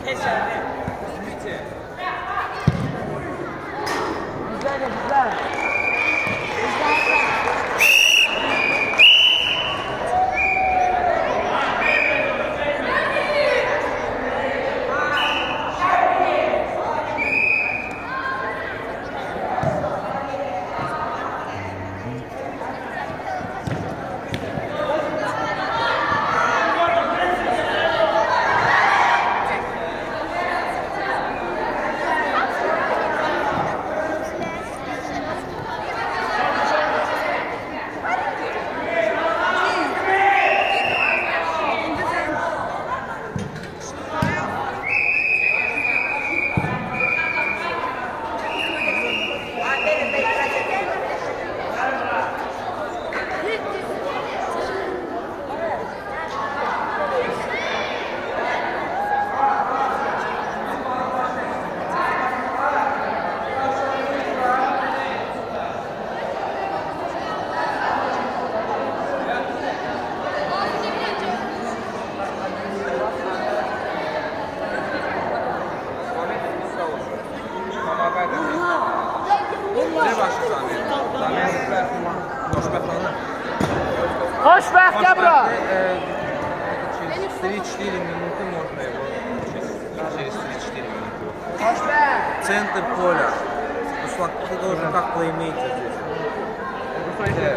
Xoşbəxt bura. Встречи 4 минуты можно его. Через 3-4 минуты. Xoşbəxt. Центр поля. Руслан, ты должен как плеймейкер здесь.